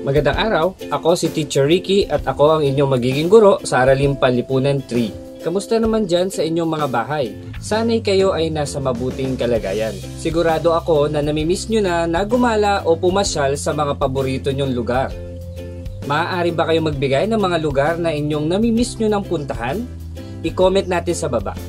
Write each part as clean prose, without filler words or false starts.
Magandang araw, ako si Teacher Ricky at ako ang inyong magiging guro sa Araling Panlipunan 3. Kamusta naman dyan sa inyong mga bahay? Sana'y kayo ay nasa mabuting kalagayan. Sigurado ako na namimiss nyo na gumala o pumasyal sa mga paborito nyong lugar. Maaari ba kayong magbigay ng mga lugar na inyong namimiss nyo ng puntahan? I-comment natin sa baba.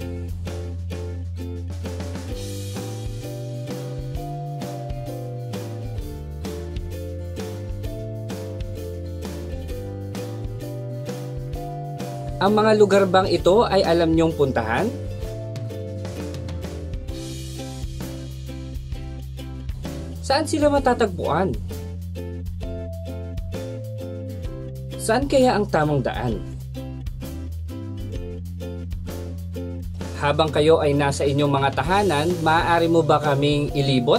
Ang mga lugar bang ito ay alam nyong puntahan? Saan sila matatagpuan? Saan kaya ang tamang daan? Habang kayo ay nasa inyong mga tahanan, maaari mo ba kaming ilibot?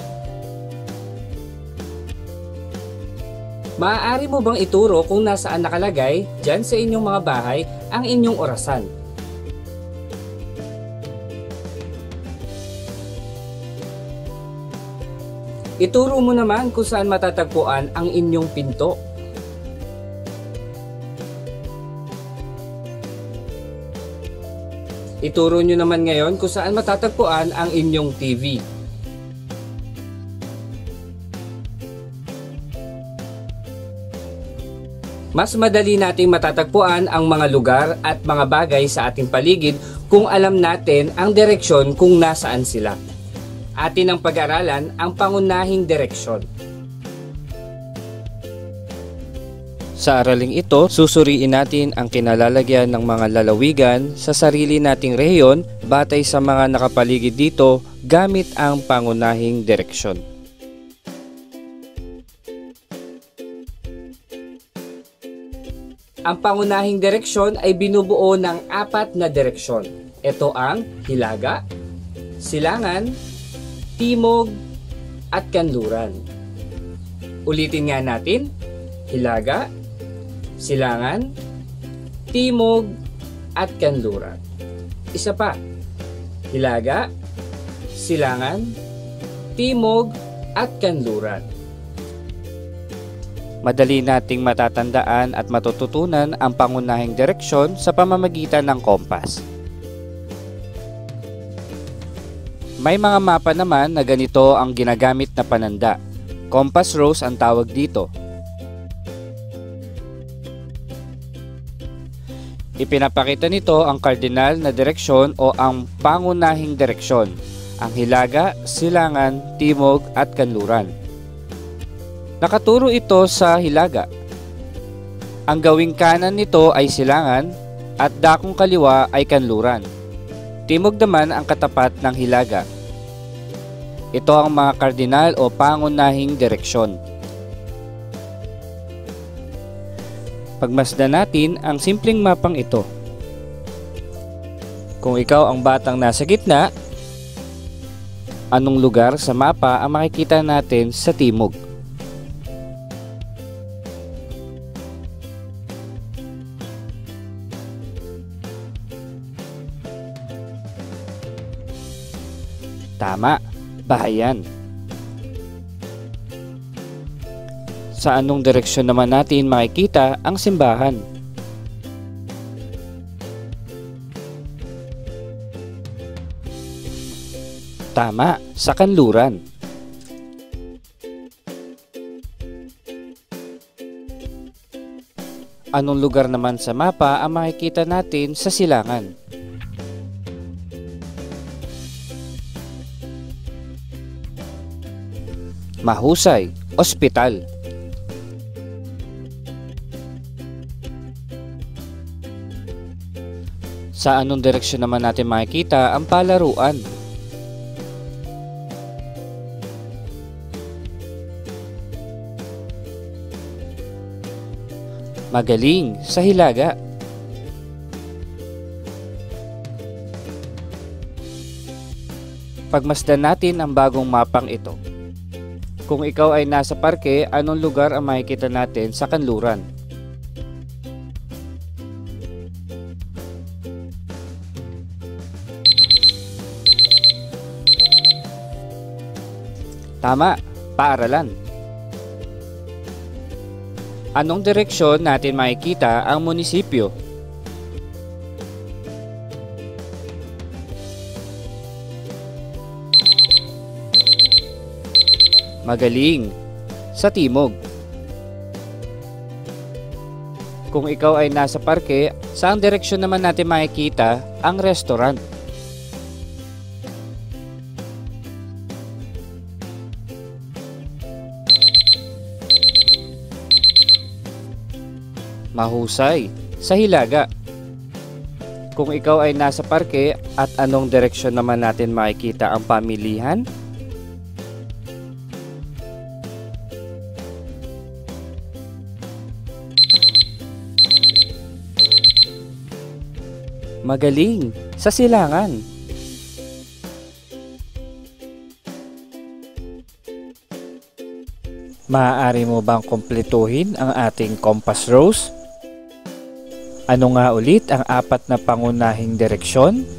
Maaari mo bang ituro kung nasaan nakalagay dyan sa inyong mga bahay ang inyong orasan? Ituro mo naman kung saan matatagpuan ang inyong pinto. Ituro nyo naman ngayon kung saan matatagpuan ang inyong TV. Mas madali nating matatagpuan ang mga lugar at mga bagay sa ating paligid kung alam natin ang direksyon kung nasaan sila. Atin ang pag-aralan ang pangunahing direksyon. Sa araling ito, susuriin natin ang kinalalagyan ng mga lalawigan sa sarili nating rehiyon batay sa mga nakapaligid dito gamit ang pangunahing direksyon. Ang pangunahing direksyon ay binubuo ng 4 na direksyon. Ito ang hilaga, silangan, timog, at kanluran. Ulitin nga natin, hilaga, silangan, timog, at kanluran. Isa pa, hilaga, silangan, timog, at kanluran. Madali nating matatandaan at matututunan ang pangunahing direksyon sa pamamagitan ng kompas. May mga mapa naman na ganito ang ginagamit na pananda. Compass rose ang tawag dito. Ipinapakita nito ang cardinal na direksyon o ang pangunahing direksyon, ang hilaga, silangan, timog at kanluran. Nakaturo ito sa hilaga. Ang gawing kanan nito ay silangan at dakong kaliwa ay kanluran. Timog naman ang katapat ng hilaga. Ito ang mga kardinal o pangunahing direksyon. Pagmasdan natin ang simpleng mapang ito. Kung ikaw ang batang nasa gitna, anong lugar sa mapa ang makikita natin sa timog? Tama, bahayan. Sa anong direksyon naman natin makikita ang simbahan? Tama, sa kanluran. Anong lugar naman sa mapa ang makikita natin sa silangan? Mahusay, ospital. Sa anong direksyon naman natin makikita ang palaruan? Magaling, sa hilaga. Pagmasdan natin ang bagong mapang ito. Kung ikaw ay nasa parke, anong lugar ang makikita natin sa kanluran? Tama, paaralan. Anong direksyon natin makikita ang munisipyo? Magaling! Sa timog. Kung ikaw ay nasa parke, saang direksyon naman natin makikita ang restaurant? Mahusay! Sa hilaga. Kung ikaw ay nasa parke at anong direksyon naman natin makikita ang pamilihan? Magaling! Sa silangan. Maaari mo bang kumpletuhin ang ating compass rose? Ano nga ulit ang apat na pangunahing direksyon?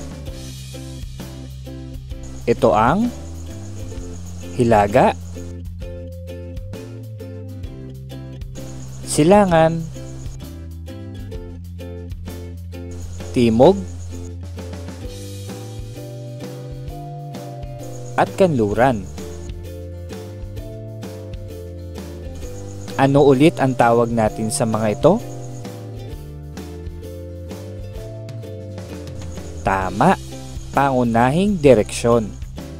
Ito ang hilaga, silangan, timog, at kanluran. Ano ulit ang tawag natin sa mga ito? Tama, pangunahing direksyon.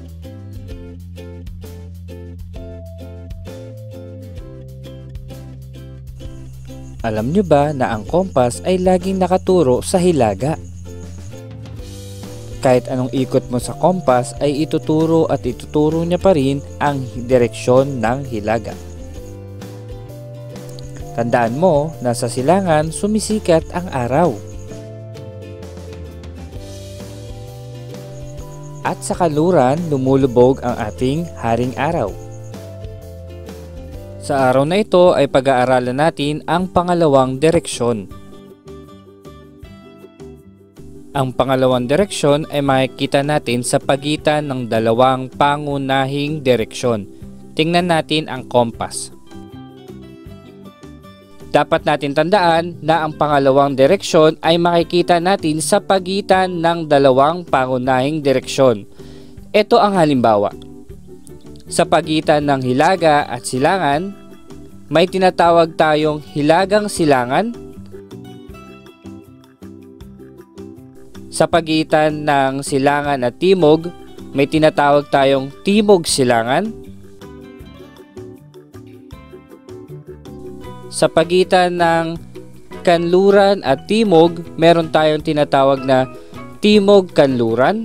Alam nyo ba na ang kompas ay laging nakaturo sa hilaga? Kahit anong ikot mo sa kompas ay ituturo at ituturo niya pa rin ang direksyon ng hilaga. Tandaan mo na sa silangan sumisikat ang araw. At sa kanluran lumulubog ang ating haring araw. Sa araw na ito ay pag-aaralan natin ang pangalawang direksyon. Ang pangalawang direksyon ay makikita natin sa pagitan ng dalawang pangunahing direksyon. Tingnan natin ang kompas. Dapat natin tandaan na ang pangalawang direksyon ay makikita natin sa pagitan ng dalawang pangunahing direksyon. Ito ang halimbawa. Sa pagitan ng hilaga at silangan, may tinatawag tayong hilagang silangan. Sa pagitan ng silangan at timog, may tinatawag tayong timog silangan. Sa pagitan ng kanluran at timog, meron tayong tinatawag na timog kanluran.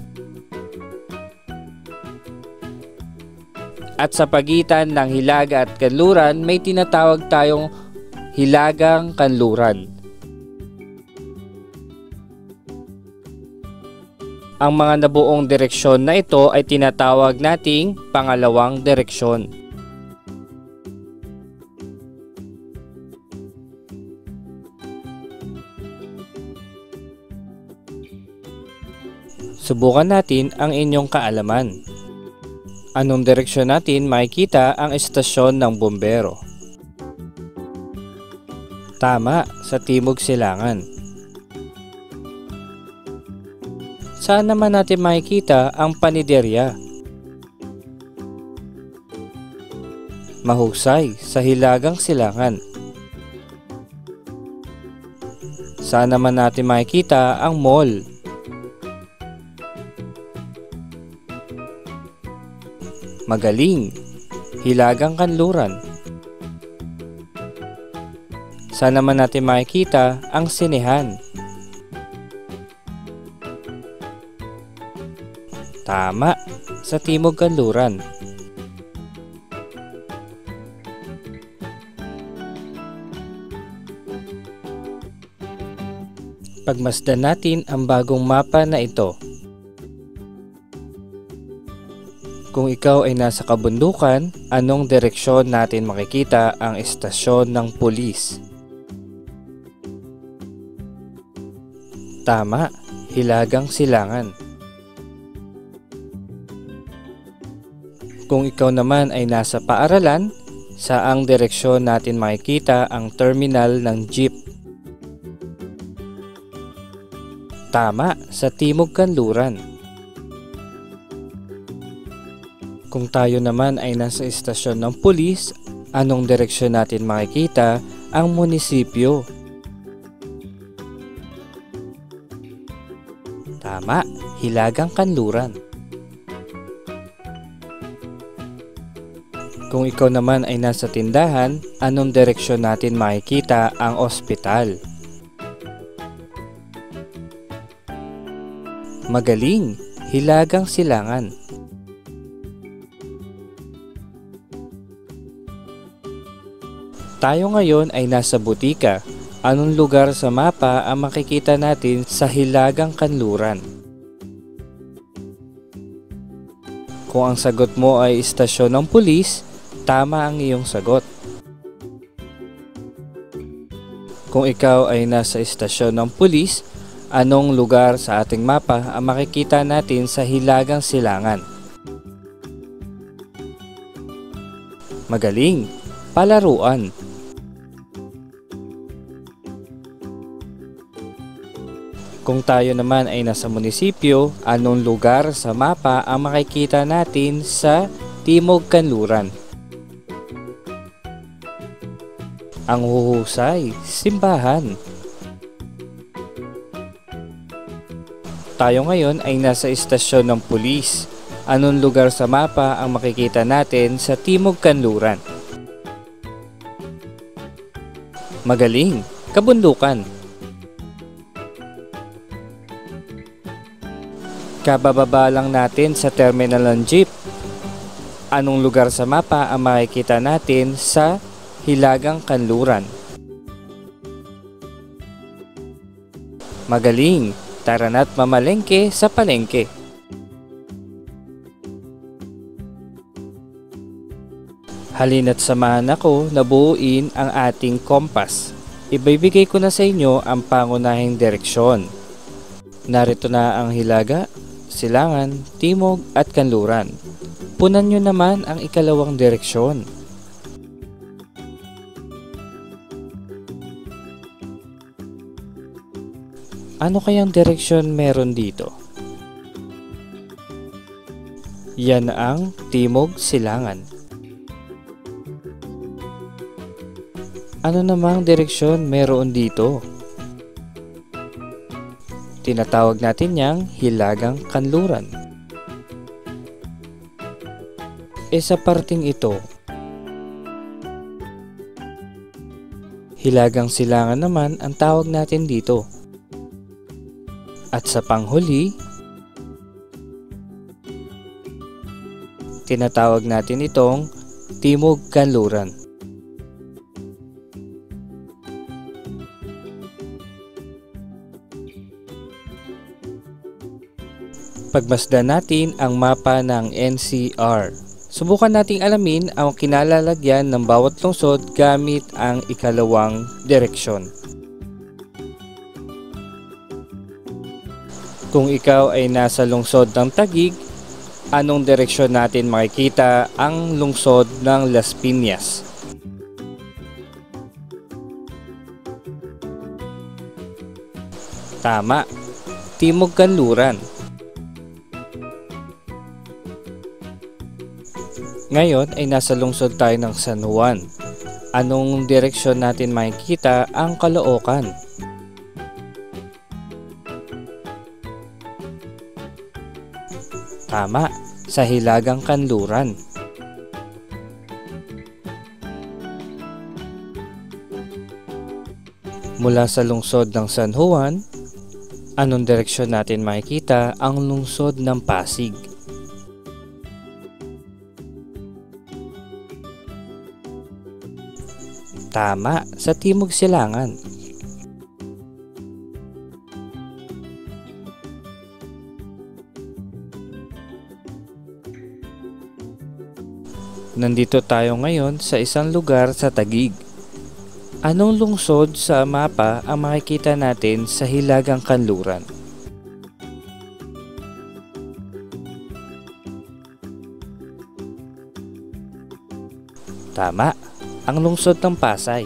At sa pagitan ng hilaga at kanluran, may tinatawag tayong hilagang kanluran. Ang mga nabuong direksyon na ito ay tinatawag nating pangalawang direksyon. Subukan natin ang inyong kaalaman. Anong direksyon natin makikita ang estasyon ng bumbero? Tama, sa timog silangan. Saan naman natin makikita ang paniderya? Mahusay, sa hilagang silangan. Saan naman natin makikita ang mall? Magaling, hilagang kanluran. Saan naman natin makikita ang sinehan? Tama, sa timog kanluran. Pagmasdan natin ang bagong mapa na ito. Kung ikaw ay nasa kabundukan, anong direksyon natin makikita ang estasyon ng pulis? Tama, hilagang silangan. Kung ikaw naman ay nasa paaralan, Saang direksyon natin makikita ang terminal ng jeep? Tama, sa timog kanluran. Kung tayo naman ay nasa istasyon ng pulis, anong direksyon natin makikita ang munisipyo? Tama, hilagang kanluran. Kung ikaw naman ay nasa tindahan, anong direksyon natin makikita ang ospital? Magaling, hilagang silangan. Tayo ngayon ay nasa butika. Anong lugar sa mapa ang makikita natin sa hilagang kanluran? Kung ang sagot mo ay istasyon ng pulis, tama ang iyong sagot. Kung ikaw ay nasa istasyon ng pulis, anong lugar sa ating mapa ang makikita natin sa hilagang silangan? Magaling, palaruan. Kung tayo naman ay nasa munisipyo, anong lugar sa mapa ang makikita natin sa timog kanluran? Ang huhusay, simbahan. Tayo ngayon ay nasa istasyon ng pulis. Anong lugar sa mapa ang makikita natin sa timog kanluran? Magaling, kabundukan. Kabababa lang natin sa terminal ng jeep. Anong lugar sa mapa ang makikita natin sa hilagang kanluran? Magaling, tara na't mamalengke sa palengke. Halina't samahan ako na buuin ang ating kompas. Ibibigay ko na sa inyo ang pangunahing direksyon. Narito na ang hilaga, silangan, timog at kanluran. Punan nyo naman ang ikalawang direksyon. Ano kayang direksyon meron dito? Yan ang timog silangan. Ano namang direksyon meron dito? Tinatawag natin niyang hilagang kanluran. Sa parting ito, hilagang silangan naman ang tawag natin dito. At sa panghuli, tinatawag natin itong timog kanluran. Pagmasdan natin ang mapa ng NCR. Subukan nating alamin ang kinalalagyan ng bawat lungsod gamit ang ikalawang direksyon. Kung ikaw ay nasa lungsod ng Taguig, anong direksyon natin makikita ang lungsod ng Las Piñas? Tama, timog kanluran. Ngayon ay nasa lungsod tayo ng San Juan. Anong direksyon natin makikita ang Caloocan? Tama, sa hilagang kanluran. Mula sa lungsod ng San Juan, anong direksyon natin makikita ang lungsod ng Pasig? Tama, sa timog silangan. Nandito tayo ngayon sa isang lugar sa Taguig. Anong lungsod sa mapa ang makikita natin sa hilagang kanluran? Tama, ang lungsod ng Pasay.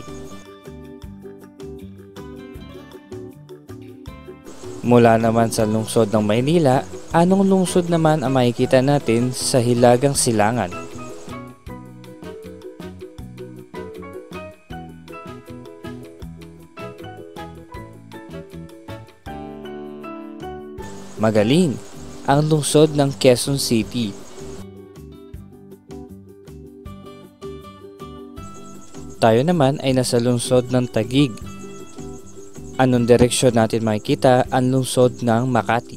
Mula naman sa lungsod ng Maynila, anong lungsod naman ang makikita natin sa Hilagang Silangan? Magaling! Ang lungsod ng Quezon City. Tayo naman ay nasa lungsod ng Taguig. Anong direksyon natin makikita ang lungsod ng Makati?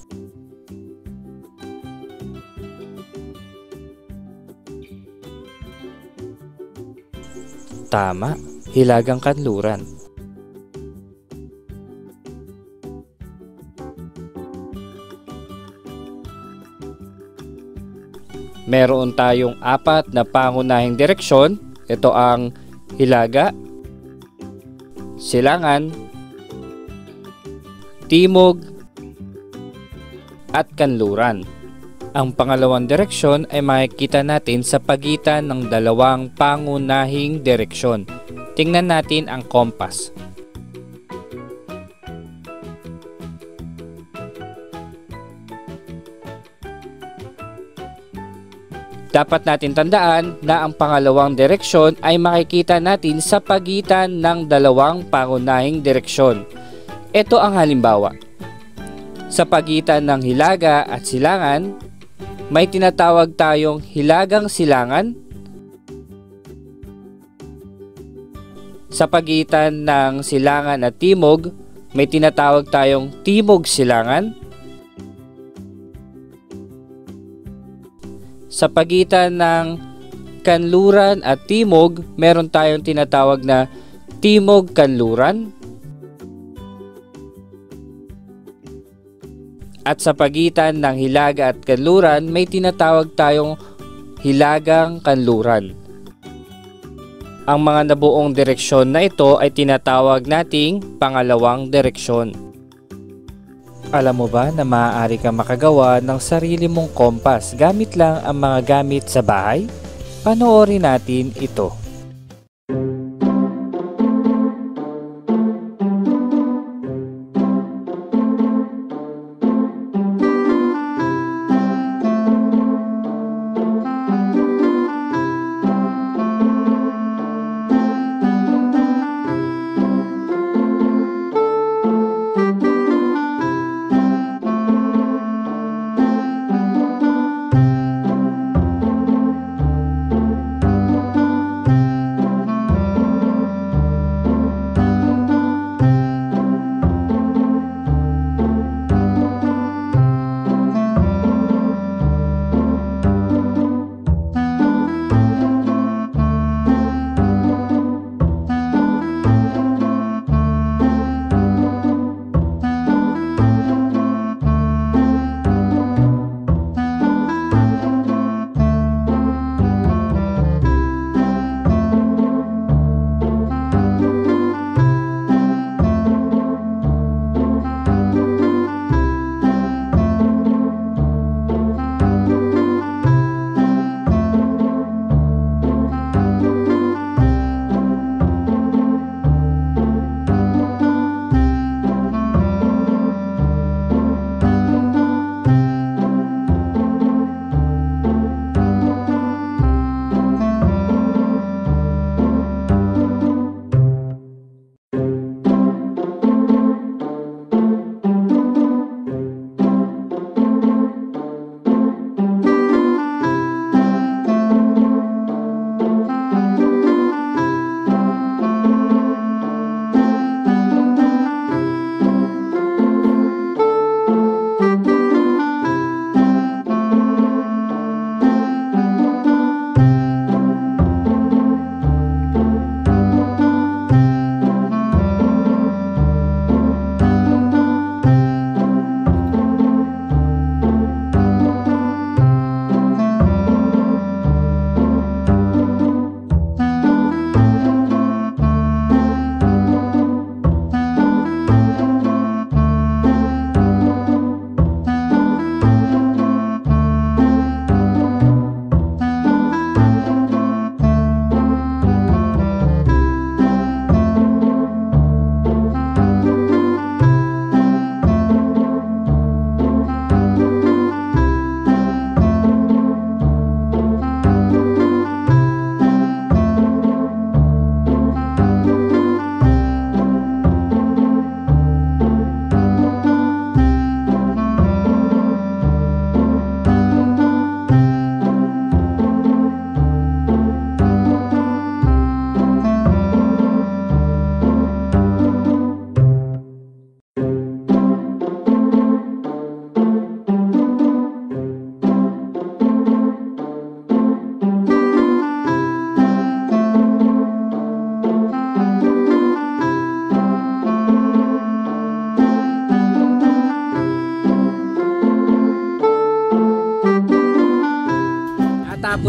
Tama, Hilagang Kanluran. Meron tayong apat na pangunahing direksyon. Ito ang Hilaga, Silangan, Timog, at Kanluran. Ang pangalawang direksyon ay makikita natin sa pagitan ng dalawang pangunahing direksyon. Tingnan natin ang kompas. Dapat natin tandaan na ang pangalawang direksyon ay makikita natin sa pagitan ng dalawang pangunahing direksyon. Ito ang halimbawa. Sa pagitan ng Hilaga at Silangan, may tinatawag tayong Hilagang Silangan. Sa pagitan ng Silangan at Timog, may tinatawag tayong Timog Silangan. Sa pagitan ng Kanluran at Timog, meron tayong tinatawag na Timog Kanluran. At sa pagitan ng Hilaga at Kanluran, may tinatawag tayong Hilagang Kanluran. Ang mga nabuong direksyon na ito ay tinatawag nating pangalawang direksyon. Alam mo ba na maaari kang makagawa ng sarili mong kompas gamit lang ang mga gamit sa bahay? Panoorin natin ito.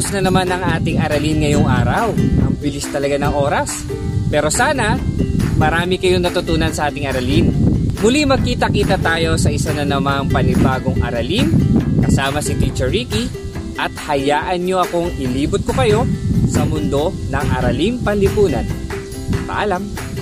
Tapos na naman ang ating aralin ngayong araw. Ang bilis talaga ng oras. Pero sana, marami kayong natutunan sa ating aralin. Muli magkita-kita tayo sa isa na namang panibagong aralin kasama si Teacher Ricky at hayaan nyo akong ilibot ko kayo sa mundo ng araling panlipunan. Paalam!